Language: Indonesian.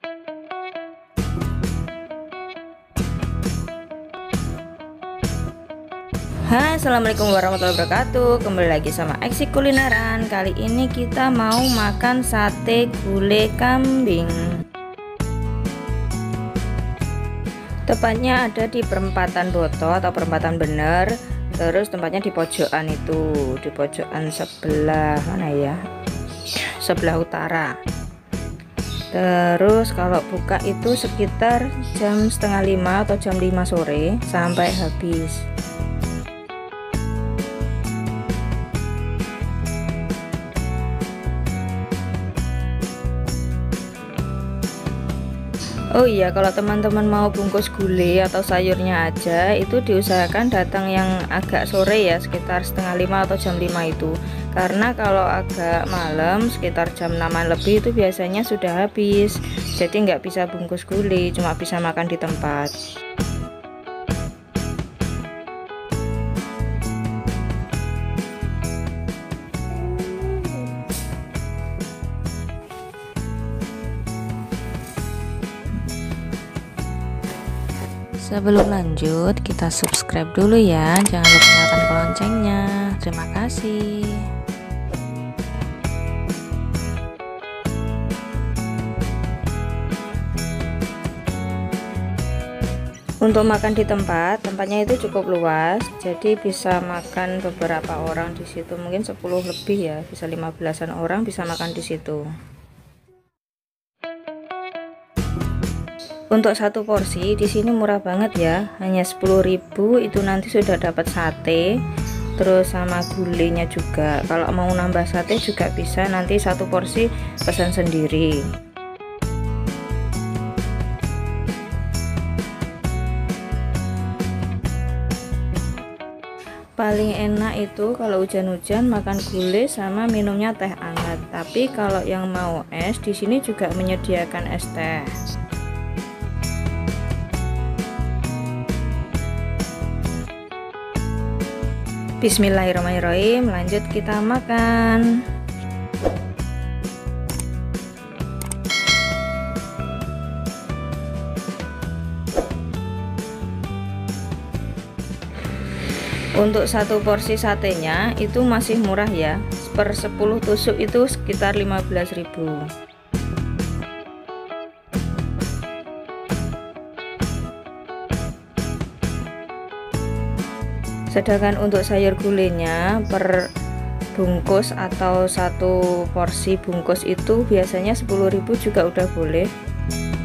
Hai, assalamualaikum warahmatullahi wabarakatuh. Kembali lagi sama Eksi Kulineran. Kali ini kita mau makan sate gulai kambing. Tepatnya ada di perempatan Boto atau perempatan Bener. Terus tempatnya di pojokan itu, di pojokan sebelah mana ya? Sebelah utara. Terus kalau buka itu sekitar jam setengah 5 atau jam 5 sore sampai habis. Oh iya, kalau teman-teman mau bungkus gulai atau sayurnya aja, itu diusahakan datang yang agak sore ya, sekitar setengah 5 atau jam 5 itu. Karena kalau agak malam, sekitar jam 6 lebih itu biasanya sudah habis. Jadi nggak bisa bungkus gulai, cuma bisa makan di tempat. Sebelum lanjut, kita subscribe dulu ya. Jangan lupa nyalakan loncengnya. Terima kasih. Untuk makan di tempat, tempatnya itu cukup luas. Jadi bisa makan beberapa orang di situ. Mungkin 10 lebih ya, bisa 15-an orang bisa makan di situ. Untuk satu porsi di sini murah banget ya, hanya 10.000 itu nanti sudah dapat sate, terus sama gulainya juga. Kalau mau nambah sate juga bisa, nanti satu porsi pesan sendiri. Paling enak itu kalau hujan-hujan makan gulai sama minumnya teh hangat. Tapi kalau yang mau es, di sini juga menyediakan es teh. Bismillahirrahmanirrahim, lanjut kita makan. Untuk satu porsi satenya itu masih murah ya, per 10 tusuk itu sekitar 15.000. Sedangkan untuk sayur gulainya per bungkus atau satu porsi bungkus itu biasanya 10.000 juga udah boleh.